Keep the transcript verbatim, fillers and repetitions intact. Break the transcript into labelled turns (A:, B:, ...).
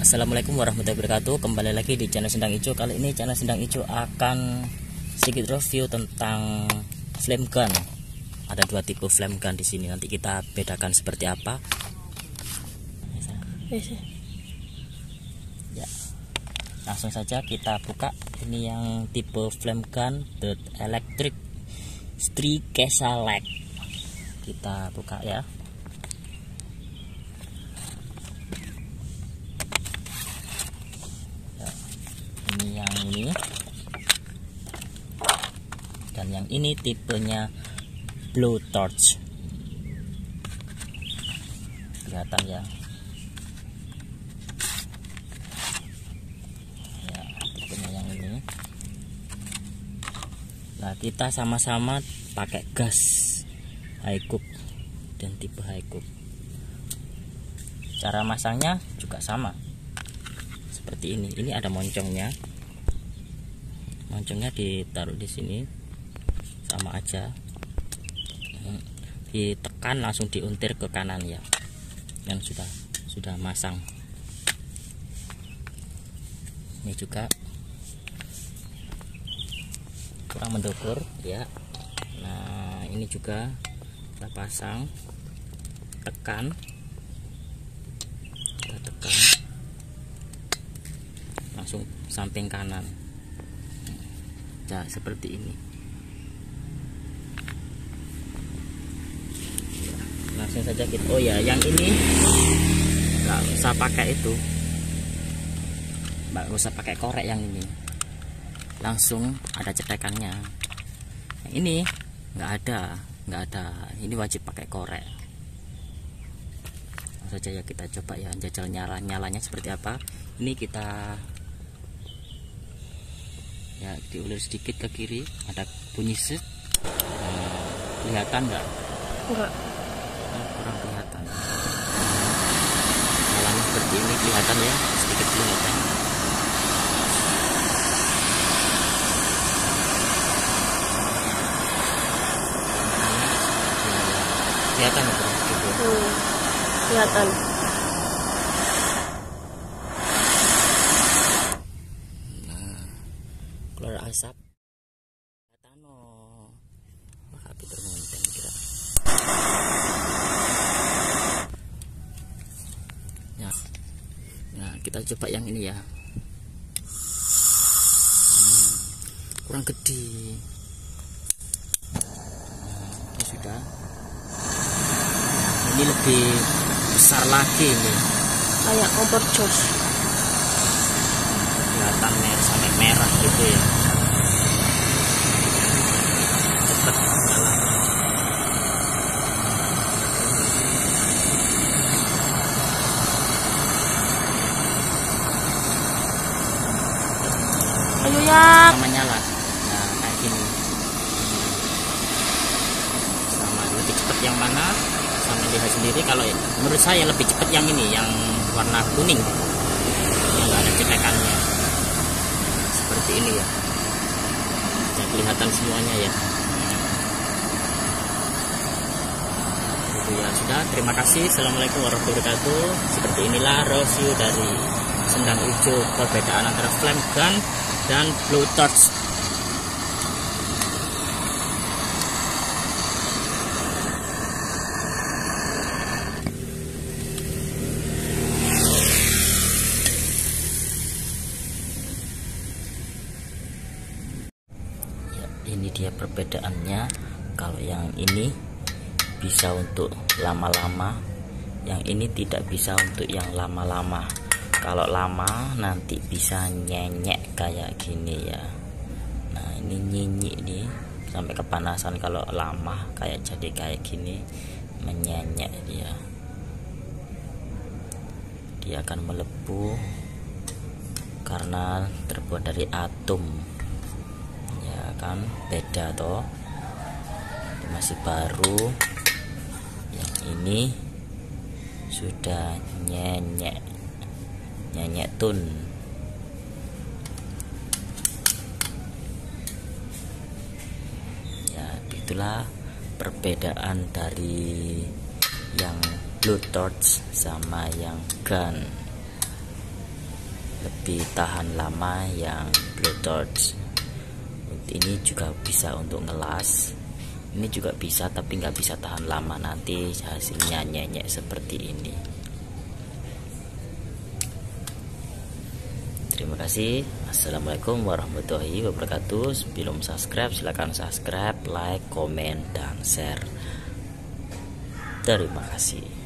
A: Assalamualaikum warahmatullahi wabarakatuh. Kembali lagi di channel Sendang Ijo. Kali ini channel Sendang Ijo akan sedikit review tentang flame gun. Ada dua tipe flame gun di sini. Nanti kita bedakan seperti apa. Ya, langsung saja kita buka. Ini yang tipe flame gun the electric Strikesalec. Kita buka ya. Ini yang ini, dan yang ini tipenya blowtorch. Kelihatan ya. Ya, tipenya yang ini. Nah, kita sama-sama pakai gas High-Cook dan tipe High-Cook. Cara masangnya juga sama seperti ini. Ini ada moncongnya. Moncongnya ditaruh di sini, sama aja. Ditekan langsung diuntir ke kanan ya. Yang sudah sudah masang. Ini juga kurang mendokur ya. Nah, ini juga kita pasang, tekan, kita tekan langsung samping kanan. Nah, seperti ini. Langsung saja kita. Oh ya, yang ini nggak usah pakai itu, nggak usah pakai korek. Yang ini langsung ada cetekannya. Yang ini nggak ada, nggak ada. Ini wajib pakai korek. Langsung saja ya, kita coba ya, jajal nyala nyalanya seperti apa. Ini kita ya diulir sedikit ke kiri, ada bunyi set. Nah, kelihatan nggak?
B: Enggak.
A: Oh, kurang kelihatan. Nyalanya seperti ini, kelihatan ya, sedikit kelihatan. Kelihatan nggak?
B: Hmm, kelihatan.
A: Keluar asap. Tano. Maka Peter Mountain kira. Ya. Nah, kita coba yang ini ya. Hmm, kurang gede. Nah, ini sudah. Ini lebih besar lagi ini.
B: Kayak kompor jos.
A: Kelihatan merah sampai merah gitu ya. Cepet nyalanya.
B: Ayo ya.
A: Sama nyala. Nah, kayak gini. Sama lebih cepet yang mana? Sama lihat sendiri. Kalau menurut saya lebih cepet yang ini, yang warna kuning, yang nggak ada cetekannya. Seperti ini ya. Bisa kelihatan semuanya ya. Itu ya sudah. Terima kasih. Assalamualaikum warahmatullahi wabarakatuh. Seperti inilah review dari Sendang Ijo, perbedaan antara flame gun dan blowtorch. Ini dia perbedaannya. Kalau yang ini bisa untuk lama-lama, yang ini tidak bisa untuk yang lama-lama. Kalau lama nanti bisa nyenyek kayak gini ya. Nah, ini nyinyik nih sampai kepanasan. Kalau lama kayak jadi kayak gini, menyenyek dia. Dia akan melepuh karena terbuat dari atom. Kan beda toh. Ini masih baru, yang ini sudah nyenyek nyenyek tun. Ya, itulah perbedaan dari yang blowtorch sama yang gun. lebih tahan lama yang blowtorch. Ini juga bisa untuk ngelas, ini juga bisa, tapi nggak bisa tahan lama, nanti hasilnya nyenyek seperti ini. Terima kasih. Assalamualaikum warahmatullahi wabarakatuh. Belum subscribe silahkan subscribe, like, komen, dan share. Terima kasih.